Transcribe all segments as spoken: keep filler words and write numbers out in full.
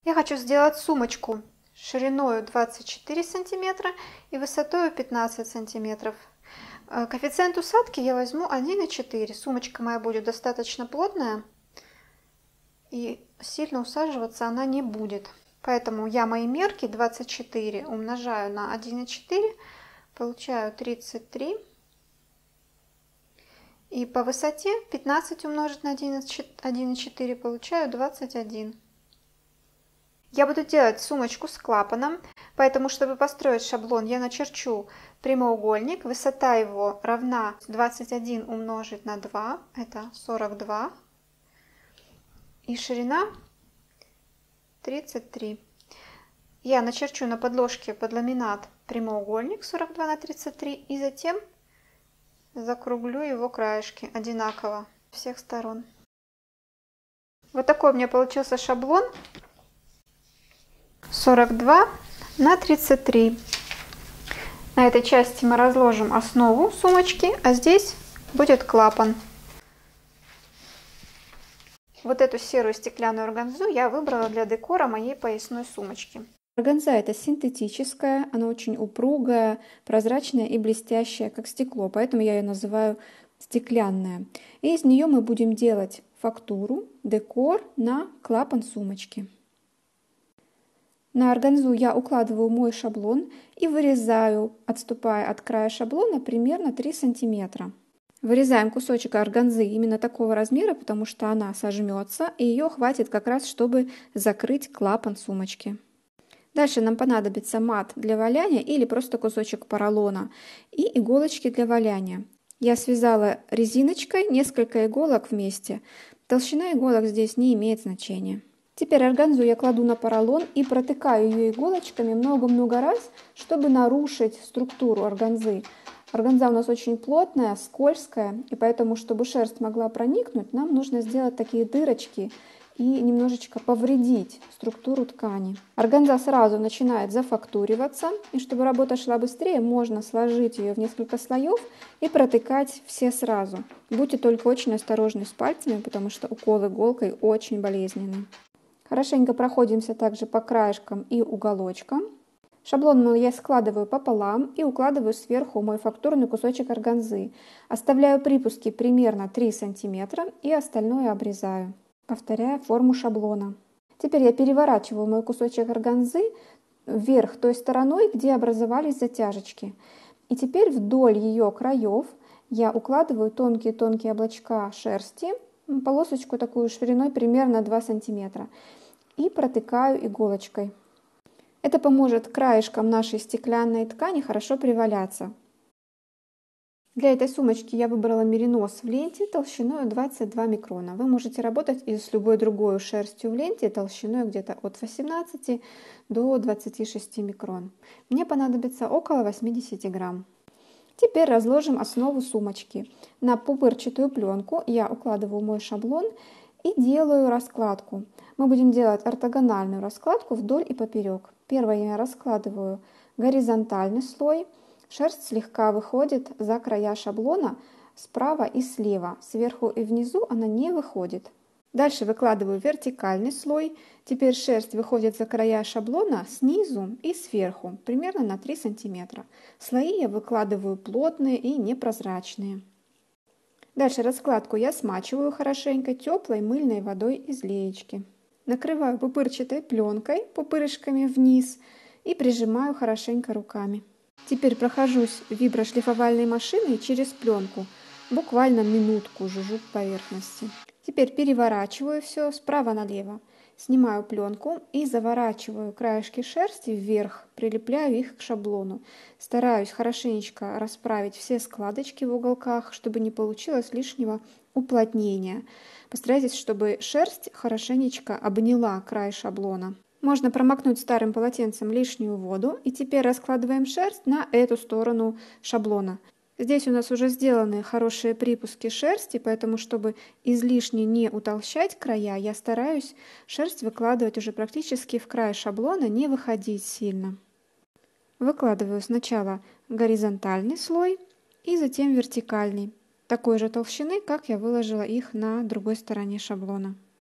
Я хочу сделать сумочку шириной двадцать четыре сантиметра и высотой пятнадцать сантиметров. Коэффициент усадки я возьму один и четыре. Сумочка моя будет достаточно плотная и сильно усаживаться она не будет. Поэтому я мои мерки двадцать четыре умножаю на один и четыре, получаю тридцать три. И по высоте пятнадцать умножить на один и четыре получаю двадцать один. Я буду делать сумочку с клапаном, поэтому, чтобы построить шаблон, я начерчу прямоугольник. Высота его равна двадцать один умножить на два, это сорок два. И ширина тридцать три. Я начерчу на подложке под ламинат прямоугольник сорок два на тридцать три и затем закруглю его краешки одинаково с всех сторон. Вот такой у меня получился шаблон. сорок два на тридцать три. На этой части мы разложим основу сумочки, а здесь будет клапан. Вот эту серую стеклянную органзу я выбрала для декора моей поясной сумочки. Органза это синтетическая, она очень упругая, прозрачная и блестящая, как стекло, поэтому я ее называю стеклянная. И из нее мы будем делать фактуру, декор на клапан сумочки. На органзу я укладываю мой шаблон и вырезаю, отступая от края шаблона, примерно три сантиметра. Вырезаем кусочек органзы именно такого размера, потому что она сожмется, и ее хватит как раз, чтобы закрыть клапан сумочки. Дальше нам понадобится мат для валяния или просто кусочек поролона и иголочки для валяния. Я связала резиночкой несколько иголок вместе. Толщина иголок здесь не имеет значения. Теперь органзу я кладу на поролон и протыкаю ее иголочками много-много раз, чтобы нарушить структуру органзы. Органза у нас очень плотная, скользкая, и поэтому, чтобы шерсть могла проникнуть, нам нужно сделать такие дырочки и немножечко повредить структуру ткани. Органза сразу начинает зафактуриваться, и чтобы работа шла быстрее, можно сложить ее в несколько слоев и протыкать все сразу. Будьте только очень осторожны с пальцами, потому что укол иголкой очень болезненный. Хорошенько проходимся также по краешкам и уголочкам. Шаблон я складываю пополам и укладываю сверху мой фактурный кусочек органзы. Оставляю припуски примерно три сантиметра и остальное обрезаю, повторяя форму шаблона. Теперь я переворачиваю мой кусочек органзы вверх той стороной, где образовались затяжечки. И теперь вдоль ее краев я укладываю тонкие-тонкие облачка шерсти, полосочку такую шириной примерно два сантиметра, и протыкаю иголочкой. Это поможет краешкам нашей стеклянной ткани хорошо приваляться. Для этой сумочки я выбрала меринос в ленте толщиной двадцать два микрона. Вы можете работать и с любой другой шерстью в ленте толщиной где-то от восемнадцати до двадцати шести микрон. Мне понадобится около восьмидесяти грамм. Теперь разложим основу сумочки. На пупырчатую пленку я укладываю мой шаблон и делаю раскладку. Мы будем делать ортогональную раскладку вдоль и поперек. Первое я раскладываю горизонтальный слой. Шерсть слегка выходит за края шаблона справа и слева. Сверху и внизу она не выходит. Дальше выкладываю вертикальный слой. Теперь шерсть выходит за края шаблона снизу и сверху, примерно на три сантиметра. Слои я выкладываю плотные и непрозрачные. Дальше раскладку я смачиваю хорошенько теплой мыльной водой из леечки. Накрываю пупырчатой пленкой пупырышками вниз и прижимаю хорошенько руками. Теперь прохожусь виброшлифовальной машиной через пленку, буквально минутку жужжу к поверхности. Теперь переворачиваю все справа налево, снимаю пленку и заворачиваю краешки шерсти вверх, прилепляю их к шаблону. Стараюсь хорошенечко расправить все складочки в уголках, чтобы не получилось лишнего уплотнения. Постарайтесь, чтобы шерсть хорошенечко обняла край шаблона. Можно промокнуть старым полотенцем лишнюю воду, и теперь раскладываем шерсть на эту сторону шаблона. Здесь у нас уже сделаны хорошие припуски шерсти, поэтому, чтобы излишне не утолщать края, я стараюсь шерсть выкладывать уже практически в край шаблона, не выходить сильно. Выкладываю сначала горизонтальный слой и затем вертикальный, такой же толщины, как я выложила их на другой стороне шаблона.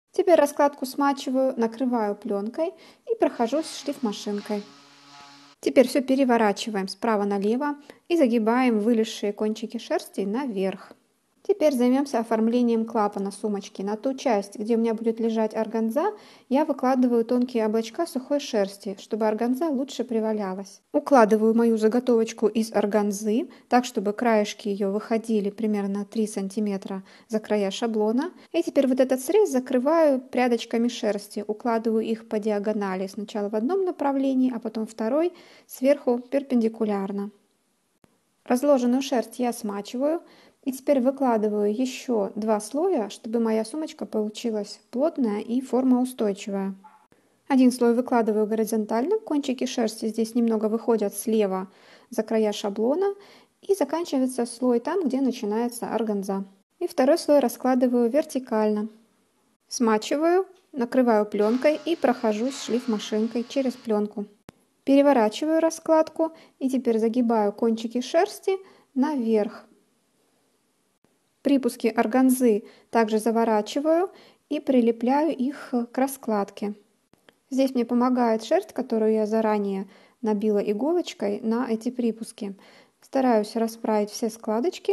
Теперь раскладку смачиваю, накрываю пленкой и прохожусь шлифмашинкой. Теперь все переворачиваем справа налево и загибаем вылезшие кончики шерсти наверх. Теперь займемся оформлением клапана сумочки. На ту часть, где у меня будет лежать органза, я выкладываю тонкие облачка сухой шерсти, чтобы органза лучше привалялась. Укладываю мою заготовочку из органзы, так чтобы краешки ее выходили примерно три сантиметра за края шаблона. И теперь вот этот срез закрываю прядочками шерсти, укладываю их по диагонали, сначала в одном направлении, а потом второй, сверху перпендикулярно. Разложенную шерсть я смачиваю. И теперь выкладываю еще два слоя, чтобы моя сумочка получилась плотная и формоустойчивая. Один слой выкладываю горизонтально, кончики шерсти здесь немного выходят слева за края шаблона, и заканчивается слой там, где начинается органза. И второй слой раскладываю вертикально. Смачиваю, накрываю пленкой и прохожусь шлифмашинкой через пленку. Переворачиваю раскладку и теперь загибаю кончики шерсти наверх. Припуски органзы также заворачиваю и прилепляю их к раскладке. Здесь мне помогает шерсть, которую я заранее набила иголочкой на эти припуски. Стараюсь расправить все складочки,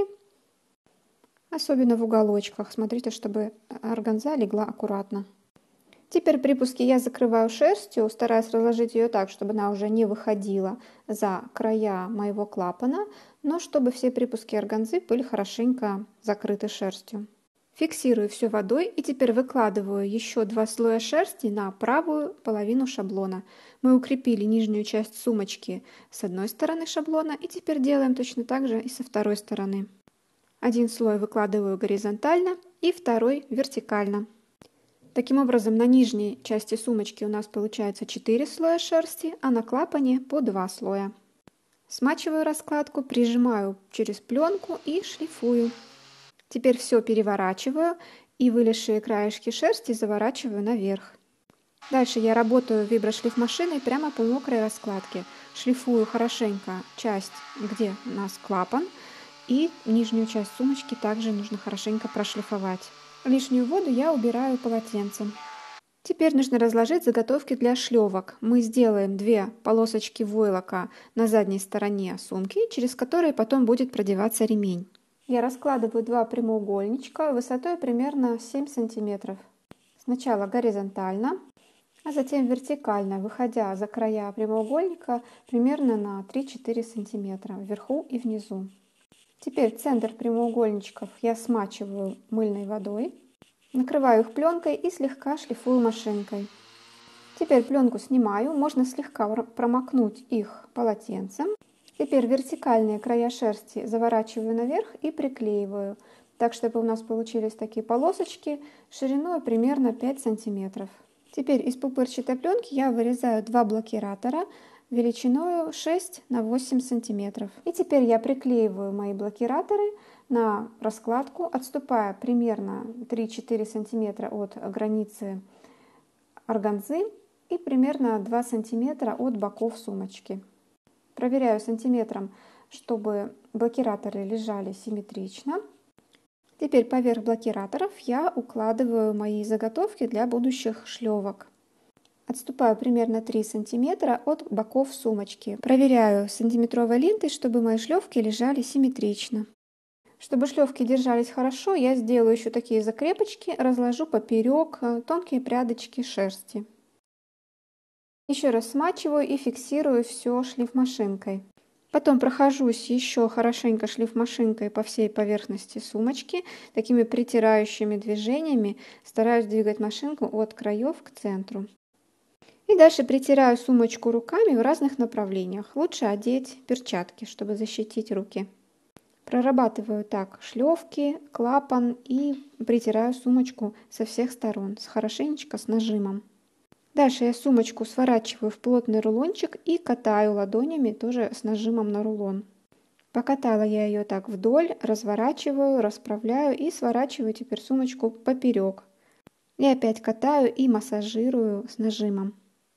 особенно в уголочках. Смотрите, чтобы органза легла аккуратно. Теперь припуски я закрываю шерстью, стараюсь разложить ее так, чтобы она уже не выходила за края моего клапана, но чтобы все припуски органзы были хорошенько закрыты шерстью. Фиксирую все водой и теперь выкладываю еще два слоя шерсти на правую половину шаблона. Мы укрепили нижнюю часть сумочки с одной стороны шаблона и теперь делаем точно так же и со второй стороны. Один слой выкладываю горизонтально и второй вертикально. Таким образом, на нижней части сумочки у нас получается четыре слоя шерсти, а на клапане по два слоя. Смачиваю раскладку, прижимаю через пленку и шлифую. Теперь все переворачиваю и вылезшие краешки шерсти заворачиваю наверх. Дальше я работаю виброшлифмашиной прямо по мокрой раскладке. Шлифую хорошенько часть, где у нас клапан, и нижнюю часть сумочки также нужно хорошенько прошлифовать. Лишнюю воду я убираю полотенцем. Теперь нужно разложить заготовки для шлевок. Мы сделаем две полосочки войлока на задней стороне сумки, через которые потом будет продеваться ремень. Я раскладываю два прямоугольничка высотой примерно семь сантиметров. Сначала горизонтально, а затем вертикально, выходя за края прямоугольника примерно на три-четыре сантиметра вверху и внизу. Теперь центр прямоугольничков я смачиваю мыльной водой, накрываю их пленкой и слегка шлифую машинкой. Теперь пленку снимаю, можно слегка промокнуть их полотенцем. Теперь вертикальные края шерсти заворачиваю наверх и приклеиваю, так чтобы у нас получились такие полосочки шириной примерно пять сантиметров. Теперь из пупырчатой пленки я вырезаю два блокиратора величиной шесть на восемь сантиметров. И теперь я приклеиваю мои блокираторы на раскладку, отступая примерно три-четыре сантиметра от границы органзы и примерно два сантиметра от боков сумочки. Проверяю сантиметром, чтобы блокираторы лежали симметрично. Теперь поверх блокираторов я укладываю мои заготовки для будущих шлевок. Отступаю примерно три сантиметра от боков сумочки. Проверяю сантиметровой лентой, чтобы мои шлевки лежали симметрично. Чтобы шлевки держались хорошо, я сделаю еще такие закрепочки, разложу поперек тонкие прядочки шерсти. Еще раз смачиваю и фиксирую все шлифмашинкой. Потом прохожусь еще хорошенько шлифмашинкой по всей поверхности сумочки, такими притирающими движениями стараюсь двигать машинку от краев к центру. И дальше притираю сумочку руками в разных направлениях. Лучше одеть перчатки, чтобы защитить руки. Прорабатываю так шлевки, клапан и притираю сумочку со всех сторон, с хорошенечко с нажимом. Дальше я сумочку сворачиваю в плотный рулончик и катаю ладонями тоже с нажимом на рулон. Покатала я ее так вдоль, разворачиваю, расправляю и сворачиваю теперь сумочку поперек. И опять катаю и массажирую с нажимом.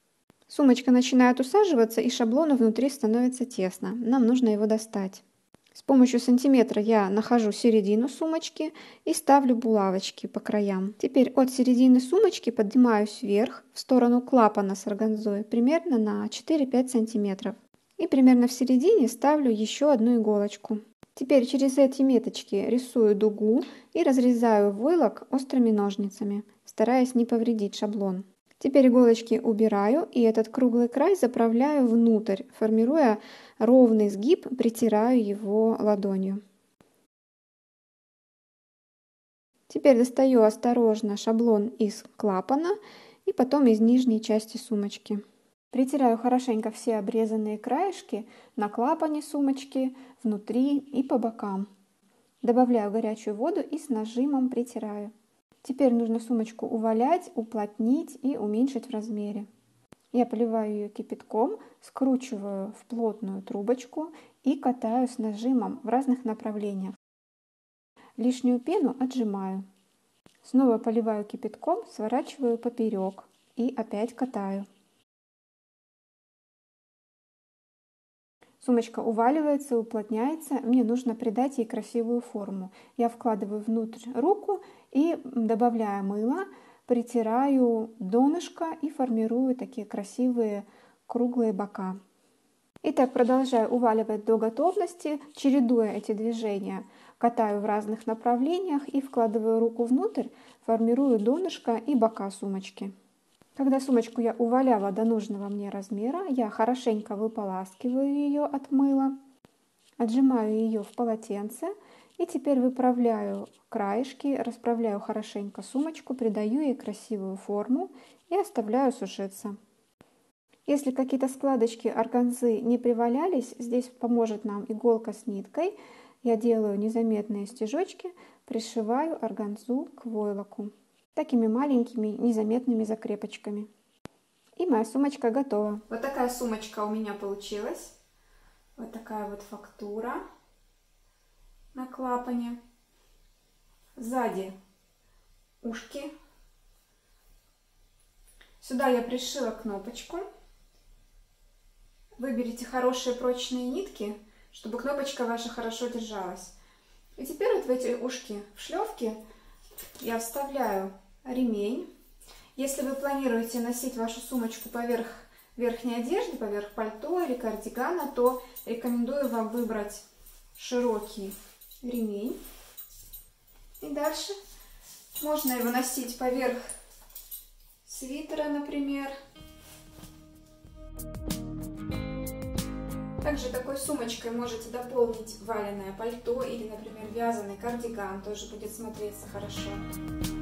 Сумочка начинает усаживаться, и шаблону внутри становится тесно. Нам нужно его достать. С помощью сантиметра я нахожу середину сумочки и ставлю булавочки по краям. Теперь от середины сумочки поднимаюсь вверх в сторону клапана с органзой примерно на четыре-пять сантиметров. И примерно в середине ставлю еще одну иголочку. Теперь через эти меточки рисую дугу и разрезаю войлок острыми ножницами, стараясь не повредить шаблон. Теперь иголочки убираю и этот круглый край заправляю внутрь, формируя ровный сгиб, притираю его ладонью. Теперь достаю осторожно шаблон из клапана и потом из нижней части сумочки. Притираю хорошенько все обрезанные краешки на клапане сумочки, внутри и по бокам. Добавляю горячую воду и с нажимом притираю. Теперь нужно сумочку увалять, уплотнить и уменьшить в размере. Я поливаю ее кипятком, скручиваю в плотную трубочку и катаю с нажимом в разных направлениях. Лишнюю пену отжимаю. Снова поливаю кипятком, сворачиваю поперек и опять катаю. Сумочка уваливается, уплотняется, мне нужно придать ей красивую форму. Я вкладываю внутрь руку и, добавляя мыло, притираю донышко и формирую такие красивые круглые бока. Итак, продолжаю уваливать до готовности, чередуя эти движения. Катаю в разных направлениях и вкладываю руку внутрь, формирую донышко и бока сумочки. Когда сумочку я уваляла до нужного мне размера, я хорошенько выполаскиваю ее от мыла, отжимаю ее в полотенце и теперь выправляю краешки, расправляю хорошенько сумочку, придаю ей красивую форму и оставляю сушиться. Если какие-то складочки органзы не привалялись, здесь поможет нам иголка с ниткой. Я делаю незаметные стежочки, пришиваю органзу к войлоку такими маленькими незаметными закрепочками. И моя сумочка готова. Вот такая сумочка у меня получилась. Вот такая вот фактура на клапане. Сзади ушки. Сюда я пришила кнопочку. Выберите хорошие прочные нитки, чтобы кнопочка ваша хорошо держалась. И теперь вот в эти ушки в шлёвке я вставляю ремень. Если вы планируете носить вашу сумочку поверх верхней одежды, поверх пальто или кардигана, то рекомендую вам выбрать широкий ремень. И дальше можно его носить поверх свитера, например. Также такой сумочкой можете дополнить валеное пальто или, например, вязаный кардиган, тоже будет смотреться хорошо.